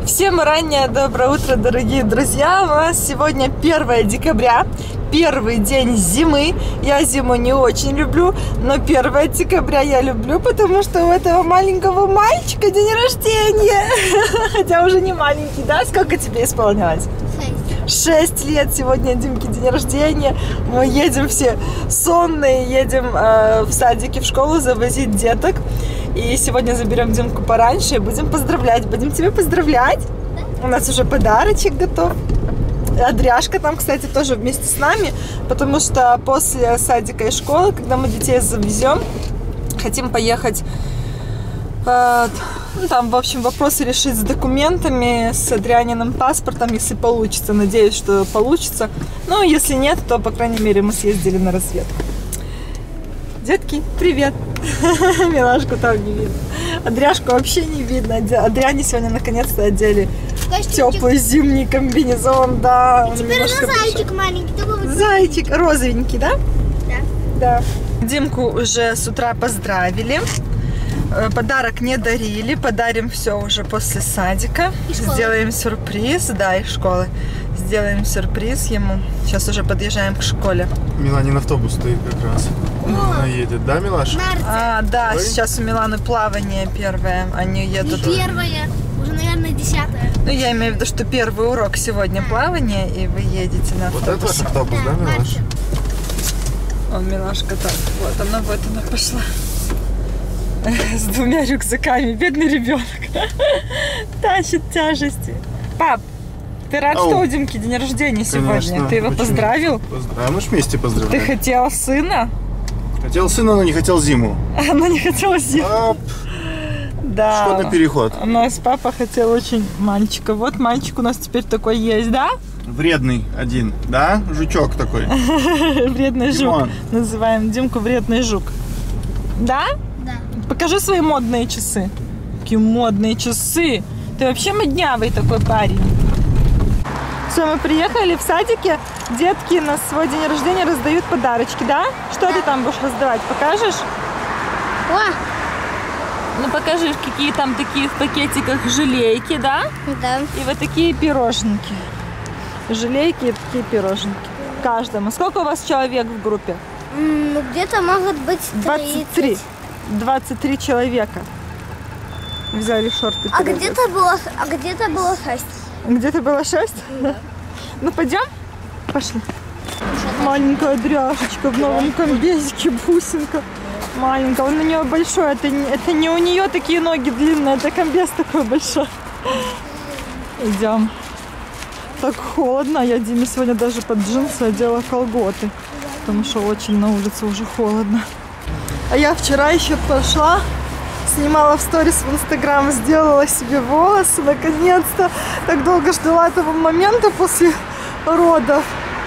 Всем раннее доброе утро, дорогие друзья! У нас сегодня 1 декабря, первый день зимы. Я зиму не очень люблю, но 1 декабря я люблю, потому что у этого маленького мальчика день рождения. Хотя уже не маленький, да? Сколько тебе исполнилось? 6 лет. Сегодня Димке день рождения. Мы едем все сонные, едем в садике, в школу завозить деток. И сегодня заберем Димку пораньше и будем поздравлять. Будем тебя поздравлять. У нас уже подарочек готов. Адряшка там, кстати, тоже вместе с нами, потому что после садика и школы, когда мы детей завезем, хотим поехать, там, в общем, вопросы решить с документами, с Адрианиным паспортом, если получится. Надеюсь, что получится. Ну, если нет, то, по крайней мере, мы съездили на разведку. Детки, привет! Милашку там не видно. Адряшку вообще не видно. Адриане сегодня наконец-то одели теплый зимний комбинезон. Да, и теперь зайчик маленький. Зайчик розовенький, да? Да. Да. Димку уже с утра поздравили. Подарок не дарили. Подарим все уже после садика. Сделаем сюрприз. Да, из школы. Сделаем сюрприз ему. Сейчас уже подъезжаем к школе. Миланин автобус стоит как раз. Она едет, да, Милаша? Да, ой. Сейчас у Миланы плавание первое. Они едут. Не первое, уже, наверное, 10-е. Ну, я имею в виду, что первый урок сегодня плавание, и вы едете на автобус. Вот это ваш автобус, да, Милаша? Вон Милашка так. Вот она пошла. С 2 рюкзаками. Бедный ребенок. Тащит тяжести. Пап, ты рад, что у Димки день рождения сегодня? Конечно. Ты его поздравил? А мы ж вместе поздравляем. Ты хотел сына? Хотел сына, но не хотел зиму. Она не хотела зиму. Да. Школьный переход. У нас папа хотел очень мальчика. Вот мальчик у нас теперь такой есть, да? Вредный один, да? Жучок такой. Вредный жук. Называем Димку вредный жук. Да? Да. Покажи свои модные часы. Какие модные часы. Ты вообще моднявый такой парень. Все, мы приехали в садике. Детки на свой день рождения раздают подарочки, да? Что ты там будешь раздавать? Покажешь? О! Ну покажи, какие там такие в пакетиках желейки, да? Да. И вот такие пироженки. Желейки и такие пироженки. Каждому. Сколько у вас человек в группе? Ну, где-то может быть 30. 23 человека. Взяли шорты. А где-то было 6. Где-то было 6? Да. Ну пойдем? Пошли. Маленькая дряшечка в новом комбезике, бусинка. Маленькая, он у нее большой. Это не у нее такие ноги длинные, это комбез такой большой. Идем. Так холодно. Я Диме сегодня даже под джинсы одела колготы. Потому что очень на улице уже холодно. А я вчера еще пошла, снимала в сторис в Инстаграм, сделала себе волосы. Наконец-то. Так долго ждала этого момента после родов.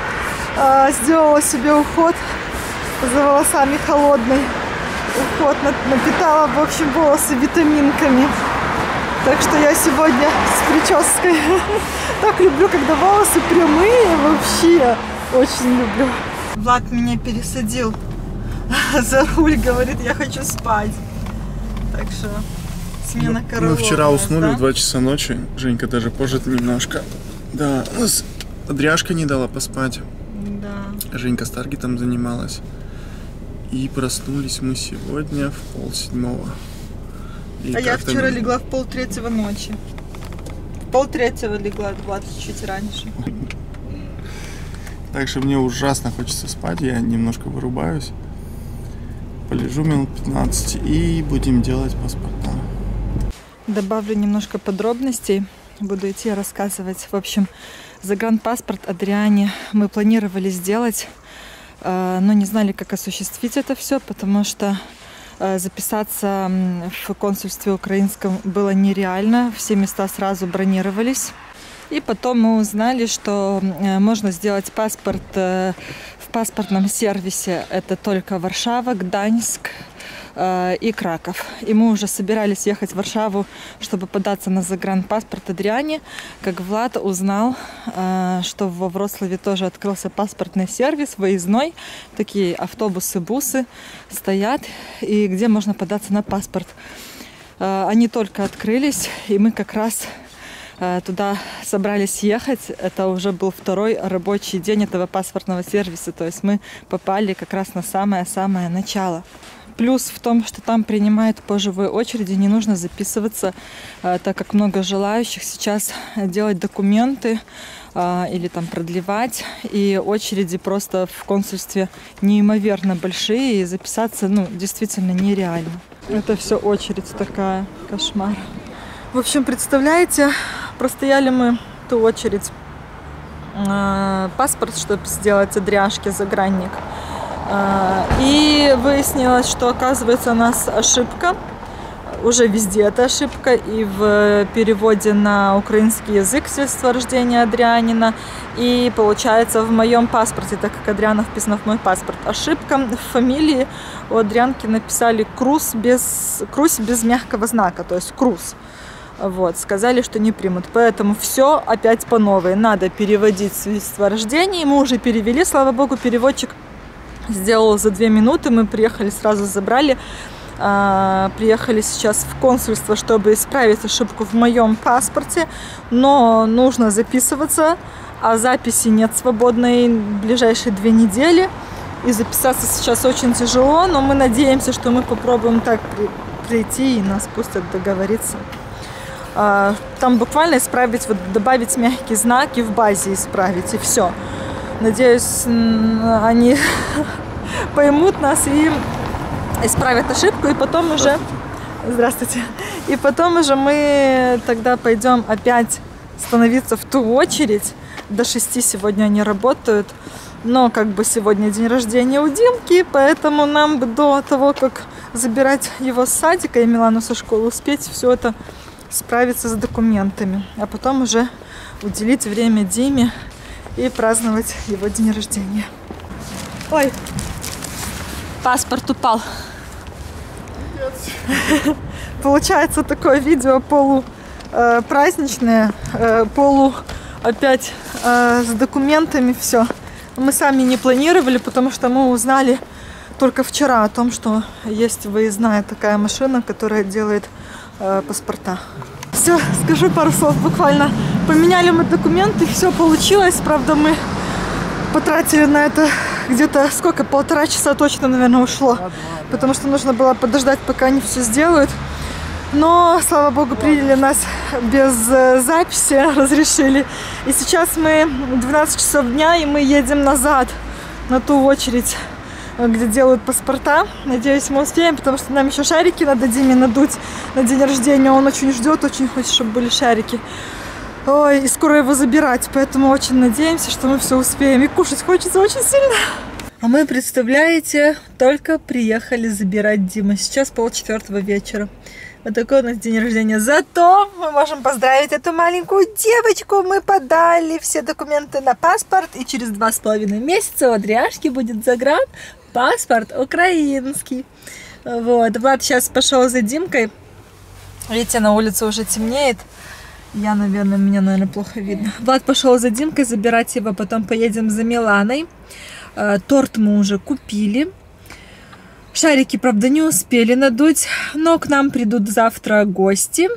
Сделала себе уход за волосами, холодный уход. Напитала, в общем, волосы витаминками. Так что я сегодня с прической. Так люблю, когда волосы прямые. Вообще очень люблю. Влад меня пересадил за руль, говорит, я хочу спать. Так что смена караулов. Мы вчера уснули, да? в 2 часа ночи. Женька даже позже немножко. Да, у нас Адряшка не дала поспать. Да. Женька с таргетом занималась. И проснулись мы сегодня в 6:30. А я вчера легла в 2:30 ночи. В 2:30 легла, Влад чуть раньше. Так что мне ужасно хочется спать. Я немножко вырубаюсь. Полежу минут 15 и будем делать паспорта. Добавлю немножко подробностей. Буду идти рассказывать. В общем, загранпаспорт Адриане мы планировали сделать, но не знали, как осуществить это все, потому что записаться в консульстве украинском было нереально. Все места сразу бронировались. И потом мы узнали, что можно сделать паспорт в паспортном сервисе. Это только Варшава, Гданьск и Краков. И мы уже собирались ехать в Варшаву, чтобы податься на загранпаспорт Адриане, как Влад узнал, что во Вроцлаве тоже открылся паспортный сервис, выездной. Такие автобусы, бусы стоят, и где можно податься на паспорт. Они только открылись, и мы как раз туда собрались ехать. Это уже был второй рабочий день этого паспортного сервиса. То есть мы попали как раз на самое-самое начало. Плюс в том, что там принимают по живой очереди, не нужно записываться, так как много желающих сейчас делать документы или там продлевать. И очереди просто в консульстве неимоверно большие, и записаться, ну, действительно нереально. Это все очередь такая, кошмар. В общем, представляете, простояли мы ту очередь, паспорт, чтобы сделать одряжки, загранник. И выяснилось, что, оказывается, у нас ошибка. Уже везде это ошибка. И в переводе на украинский язык свидетельство о рождении Адрянина. И, получается, в моем паспорте, так как Адряна вписана в мой паспорт, ошибка в фамилии. У Адрянки написали Крусь без мягкого знака, то есть Крусь. Вот, сказали, что не примут. Поэтому все опять по новой. Надо переводить свидетельство о рождении. Мы уже перевели, слава богу, переводчик сделал за 2 минуты. Мы приехали, сразу забрали. Приехали сейчас в консульство, чтобы исправить ошибку в моем паспорте. Но нужно записываться, а записи нет свободной ближайшие 2 недели. И записаться сейчас очень тяжело, но мы надеемся, что мы попробуем так прийти и нас пустят договориться. Там буквально исправить, вот добавить мягкие знаки в базе, исправить, и все. Надеюсь, они поймут нас и исправят ошибку, и потом уже... Здравствуйте. И потом уже мы тогда пойдем опять становиться в ту очередь. До 6 сегодня они работают. Но как бы сегодня день рождения у Димки, поэтому нам бы до того, как забирать его с садика и Милану со школы, успеть все это справиться с документами. А потом уже уделить время Диме и праздновать его день рождения. Ой, паспорт упал. Получается такое видео полупраздничное, полу опять с документами все. Мы сами не планировали, потому что мы узнали только вчера о том, что есть выездная такая машина, которая делает паспорта. Все, скажу пару слов буквально. Поменяли мы документы, все получилось. Правда, мы потратили на это где-то сколько? 1,5 часа точно, наверное, ушло. Потому что нужно было подождать, пока они все сделают. Но, слава богу, приняли нас без записи, разрешили. И сейчас мы 12 часов дня, и мы едем назад на ту очередь, где делают паспорта. Надеюсь, мы успеем, потому что нам еще шарики надо Диме надуть на день рождения. Он очень ждет, очень хочет, чтобы были шарики. Ой, и скоро его забирать, поэтому очень надеемся, что мы все успеем. И кушать хочется очень сильно. А мы, представляете, только приехали забирать Диму. Сейчас 3:30 вечера. Вот такой у нас день рождения. Зато мы можем поздравить эту маленькую девочку. Мы подали все документы на паспорт. И через 2,5 месяца у Адряшки будет паспорт украинский. Вот. Влад сейчас пошел за Димкой. Видите, на улице уже темнеет. Меня, наверное, плохо видно. Влад пошел за Димкой забирать его. Потом поедем за Миланой. Торт мы уже купили. Шарики, правда, не успели надуть, но к нам придут завтра гости.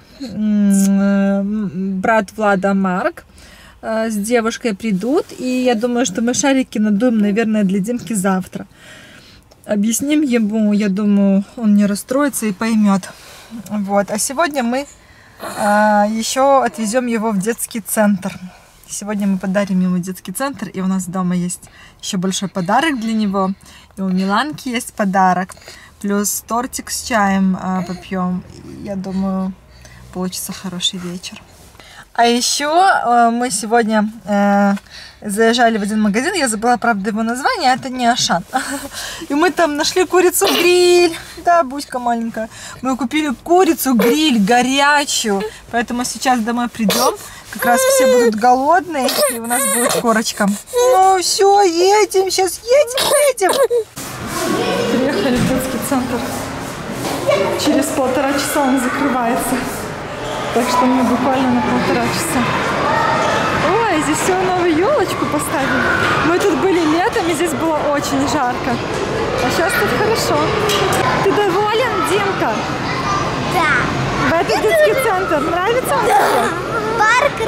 Брат Влада Марк с девушкой придут. И я думаю, что мы шарики надуем, наверное, для Димки завтра. Объясним ему, я думаю, он не расстроится и поймет. Вот. А сегодня мы еще отвезем его в детский центр. Сегодня мы подарим ему детский центр, и у нас дома есть еще большой подарок для него. И у Миланки есть подарок. Плюс тортик с чаем попьем. Я думаю, получится хороший вечер. А еще мы сегодня заезжали в один магазин. Я забыла, правда, его название. Это не Ашан. И мы там нашли курицу-гриль. Да, Буська маленькая. Мы купили курицу-гриль горячую. Поэтому сейчас домой придем. Как раз все будут голодные, и у нас будет корочка. Ну все, едем, сейчас едем. Приехали в детский центр. Через 1,5 часа он закрывается. Так что мы буквально на 1,5 часа. Ой, здесь все новую елочку поставили. Мы тут были летом, и здесь было очень жарко. А сейчас тут хорошо. Ты доволен, Димка? Да. В этот детский центр нравится он тебе? Парк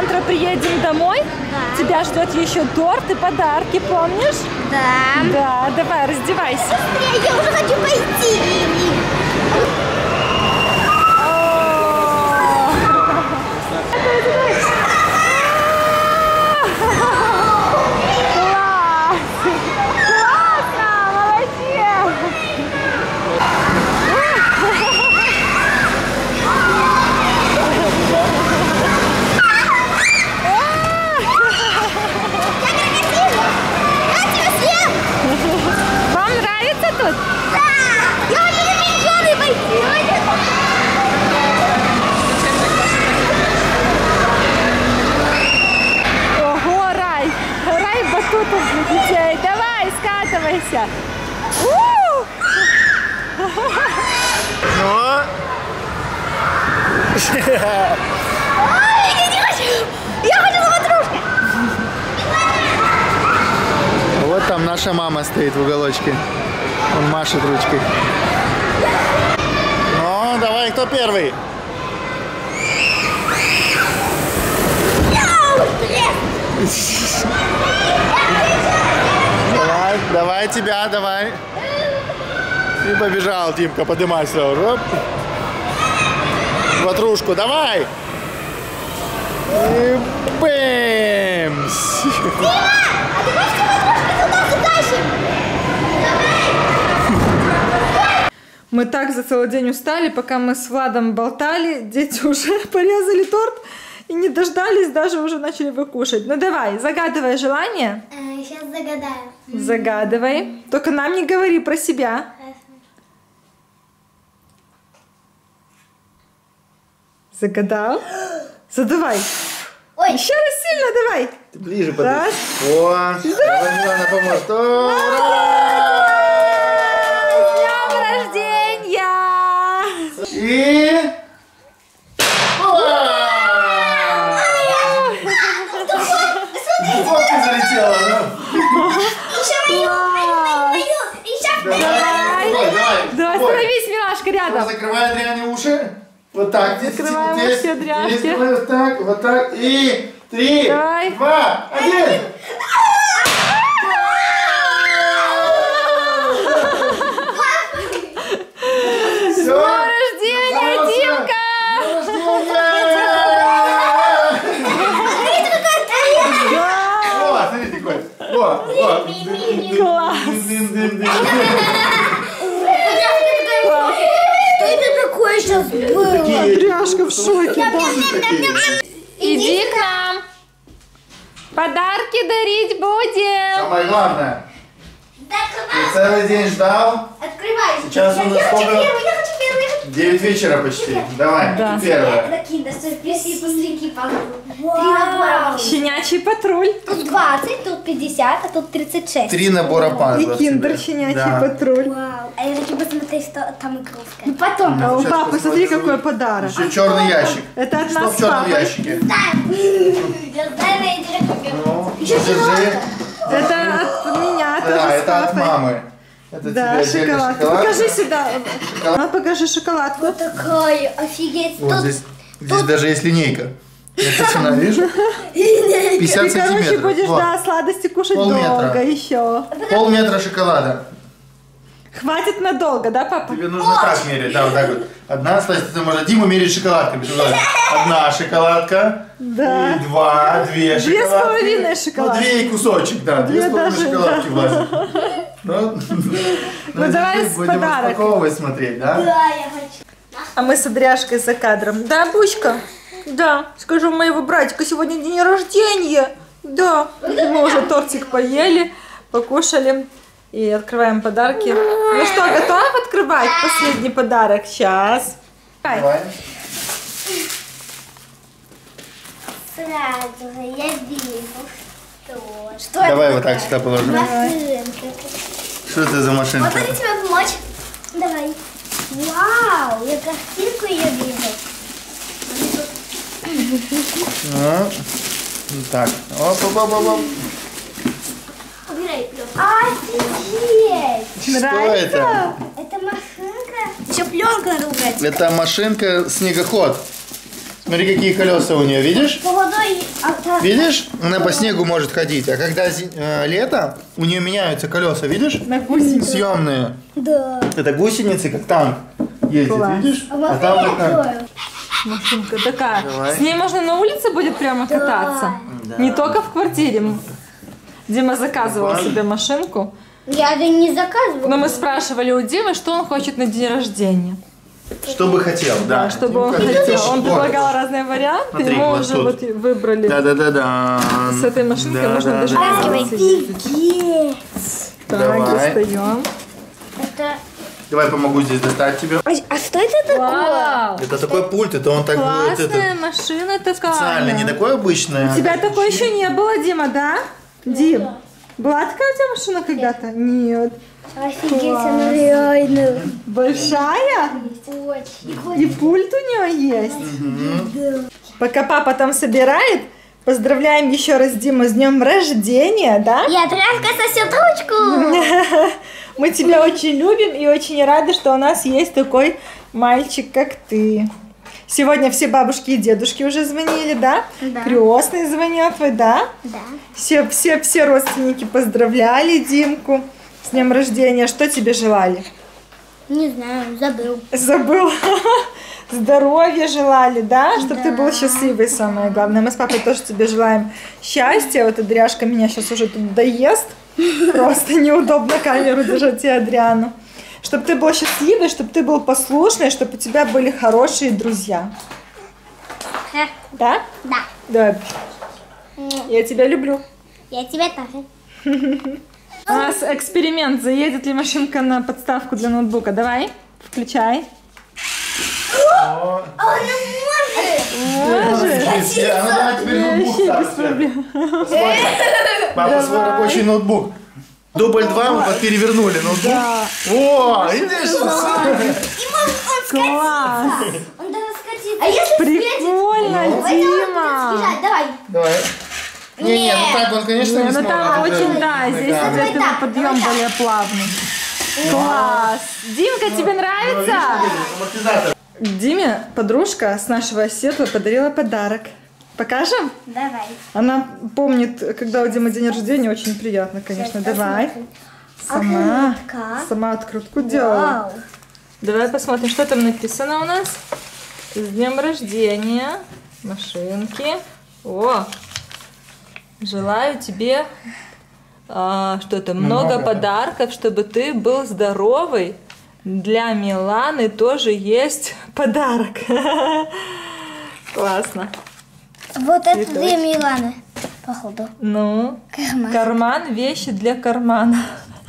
завтра приедем домой, Да. тебя ждет еще торт и подарки, помнишь? Да. Да, давай, раздевайся. Я уже хочу пойти. Вам нравится тут? Я хочу на миньоны пойти. Ого, рай! Рай батутов для детей. Давай, скатывайся. У! Ну? Я хочу на ватрушке. Вот там наша мама стоит в уголочке. Он машет ручкой. Ну, давай, кто первый? Давай, давай тебя, давай. И побежал, Тимка, поднимайся. Оп. Ватрушку, давай. И бэмс. Мы так за целый день устали, пока мы с Владом болтали, дети уже порезали торт и не дождались, даже уже начали его кушать. Ну давай, загадывай желание. Сейчас загадаю. Загадывай. Только нам не говори про себя. Загадал? Задавай. Ой. Еще раз сильно давай. Ты ближе подойди. Раз. О, давай, Милана поможет. Ура! С днем рождения! И... Фотка залетела, Давай, становись, милашка, рядом. Закрывай дряни уши. Вот так. Здесь, Закрываем здесь, все дряжки. здесь, вот так. И 3, Давай. 2, 1. С днем рождения, Тимка! О, смотри, такой. О, Класс. Что это такое сейчас было? Дряшка в шоке, да. Иди. Иди к нам. Подарки дарить будем. Самое главное. Ты целый день ждал. Открывай. Сейчас у нас я хочу сколько? первый, я хочу первый. 9 вечера почти. Давай, Да. ты первая. Это киндер, сюрприз и пузырьки пазлы. 3 набора. Щенячий патруль. Тут 20, тут 50, а тут 36. 3 набора И пазлов. киндер тебе. щенячий Да. патруль. Вау. А я хочу посмотреть, что там игрушка. Ну потом. А у Сейчас папы, смотри, посмотрю. какой подарок. Еще черный ящик. Это от Что нас в с черном папой. ящике? Я знаю, я директор. Ну, Еще держи. шоколадка. Это от меня, тоже Да, с это от папой. мамы. Это Да, тебе отдельно шоколадку. шоколадка. Покажи сюда. А, покажи шоколадку. Вот такая, офигеть. Вот Тут здесь даже есть линейка. Это цена, видишь? 50 Ты, короче, сантиметров. будешь, Вот. да, сладости кушать Полметра. долго еще. Полметра шоколада. Хватит надолго, да, папа? Тебе нужно так мерить, да, вот так вот. Одна сладость, ты можешь Диму мерить шоколадками. Ты говоришь, одна шоколадка, Да. и две шоколадки. 2,5 шоколадки. Ну, 2 и кусочек, да, 2,5 даже, шоколадки да. влазит. Ну, давай теперь с будем подарок. распаковывать, смотреть, да? Да, я хочу. А мы с Адряшкой за кадром. Да, Бучка? Да. Скажу, у моего братика сегодня день рождения. Да. Мы уже тортик поели, покушали. И открываем подарки. Ну что, готов открывать последний подарок? Сейчас. Давай. Сразу же я вижу, что... Что Давай это вот так такое? сюда положим. Машинка. Что это за машинка? Вот это тебе помочь. Давай. Вау, я картинку ее вижу. Ну, так. Оп. Убирай пленку. Офигеть! Что это? Это машинка. Еще пленка ругать. Это машинка снегоход. Смотри, какие колеса у нее, видишь? Молодой Видишь? Она по снегу может ходить. А когда лето, у нее меняются колеса, видишь? На гусенице. Съемные. Да. Это гусеницы, как танк ездит, Класс. видишь? А можно там я вот так. открою? Машинка такая. Давай. С ней можно на улице будет прямо кататься. Да. Не только в квартире. Дима заказывал Ладно. себе машинку. Я это не заказывала. Но мы спрашивали у Димы, что он хочет на день рождения. Что бы хотел, да. Чтобы он Димка, хотел. Он вот. предлагал разные варианты, Смотри, и мы вот уже тут. вот выбрали. Да-да-да-да. С этой машинкой можно даже Да-да-да. на улице ездить. Офигеть. Так, Давай. достаем. Это... Давай помогу здесь достать тебе. А что это такое? Вау! Это такой пульт, это он так будет. Классная Это машина такая. специально, не такое обычное. У тебя такой еще не было, Дима, да? Дим, была такая у тебя машина когда-то? Нет. Офигеть, Класс. она реально. Большая? Очень. И пульт у нее есть? Пока папа там собирает, поздравляем еще раз Диму с днем рождения, да? Я тряска сосет ручку. Мы тебя очень любим и очень рады, что у нас есть такой мальчик, как ты. Сегодня все бабушки и дедушки уже звонили, да? Да. Крестный звонил твой, да? Да. Все родственники поздравляли Димку с днем рождения. Что тебе желали? Не знаю, забыл. Забыл. Здоровья желали, да? Чтобы ты был Да. счастливый, самое главное. Мы с папой тоже тебе желаем счастья. Вот Адряшка меня сейчас уже тут доест. Просто неудобно камеру держать и Адриану. Чтобы ты был счастливый, чтобы ты был послушный, чтобы у тебя были хорошие друзья. Ха. Да? Да. Да. Я тебя люблю. Я тебя тоже. У нас эксперимент. Заедет ли машинка на подставку для ноутбука? Давай, включай. О, Он может. Может? а ну давай теперь ноутбук Вообще без ставь. проблем. Посмотри. Папа, свой рабочий ноутбук. Дубль 2 мы перевернули ноутбук. Да. О, видишь? Класс. Он даже скатится. А если Прикольно, Дима. сбежать? Давай. Давай. Не, ну так он, конечно, не Ну сможет. там Это очень, да, здесь да. идет его подъем более плавный. Класс. Димка, тебе нравится? Амортизатор. Диме подружка с нашего осетла подарила подарок. Покажем? Давай. Она помнит, когда у Димы день рождения, очень приятно, конечно. Сейчас Давай. посмотрим. Сама открутку делала. Вау. Давай посмотрим, что там написано у нас. С днем рождения. Машинки. О! Желаю тебе что-то много Много. подарков, чтобы ты был здоровый. Для Миланы тоже есть подарок. Классно. Вот это Цветочки. для Миланы, походу. Ну, Карман. карман, вещи для кармана.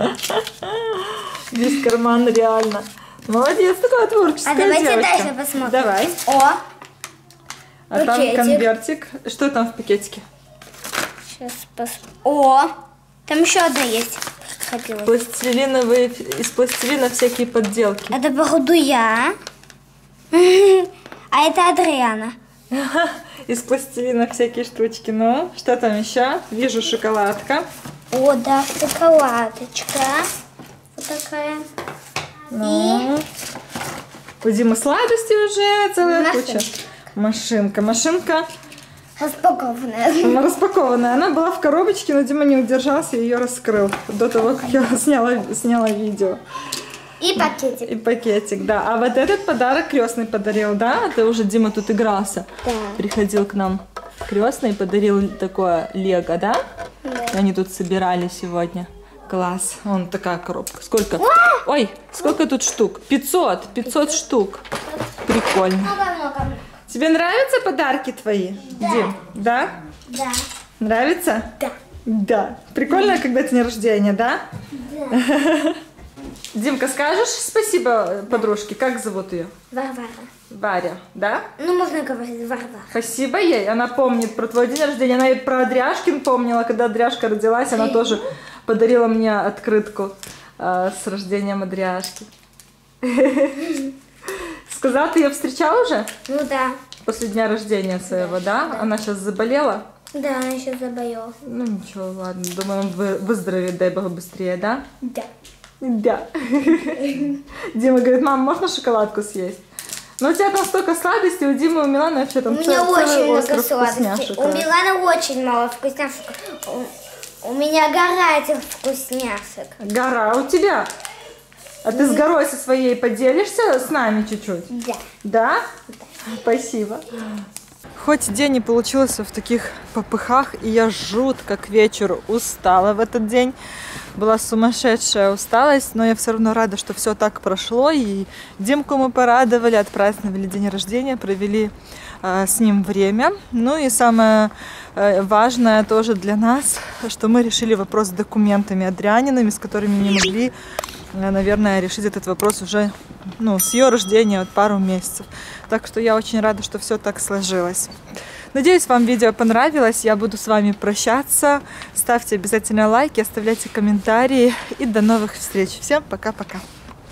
Весь карман реально. Молодец, такая творческая А давайте девочка. дальше посмотрим. Давай. О, А там пакетик. конвертик. Что там в пакетике? сейчас посмотрим. О, там еще одна есть. Хотелось. Пластилиновые, из пластилина всякие подделки. Это, походу, я. А это Адриана. Из пластилина всякие штучки. Ну, что там еще? Вижу шоколадка. О, да, шоколадочка. Вот такая. Ну, у Димы сладости уже целая Машинка. куча. Машинка. Распакованная. Она распакованная. Она была в коробочке, но Дима не удержался и ее раскрыл до того, как я сняла видео. И пакетик. И пакетик, да. А вот этот подарок крестный подарил, да? Это уже Дима тут игрался. Да. Приходил к нам крестный и подарил такое лего, да? Да. Они тут собирали сегодня. Класс. Вон такая коробка. Сколько? Ой, сколько тут штук? 500 штук. Прикольно. Много-много. Тебе нравятся подарки твои, Дим? Да? Да. Нравится? Да. Да. Прикольно, когда день рождения, да? Да. Димка, скажешь спасибо подружке? Как зовут ее? Варвара. Варя, да? Ну, можно говорить Варвара. Спасибо ей. Она помнит про твой день рождения. Она и про Адряшкин помнила. Когда Адряшка родилась, она тоже подарила мне открытку с рождением Адряшки. Сказал, ты ее встречал уже? Ну да. После дня рождения своего, да? Она сейчас заболела? Да, она еще заболела. Ну ничего, ладно. Думаю, он выздоровеет, дай бог, быстрее, да? Да. Да. Дима говорит, мам, можно шоколадку съесть? Но у тебя там столько сладостей, у Димы и у Миланы вообще там У меня целый очень много остров сладостей. вкусняшек. У Миланы очень мало вкусняшек. У меня гора этих вкусняшек. Гора у тебя? А ты с горой со своей поделишься с нами чуть-чуть? Да. Да? Спасибо. Хоть день и получился в таких попыхах, и я жутко к вечеру устала в этот день. Была сумасшедшая усталость, но я все равно рада, что все так прошло. И Димку мы порадовали, отпраздновали день рождения, провели с ним время. Ну и самое важное тоже для нас, что мы решили вопрос с документами Адрианиными, с которыми не могли, наверное, решить этот вопрос уже с ее рождения, пару месяцев. Так что я очень рада, что все так сложилось. Надеюсь, вам видео понравилось. Я буду с вами прощаться. Ставьте обязательно лайки, оставляйте комментарии. И до новых встреч. Всем пока-пока.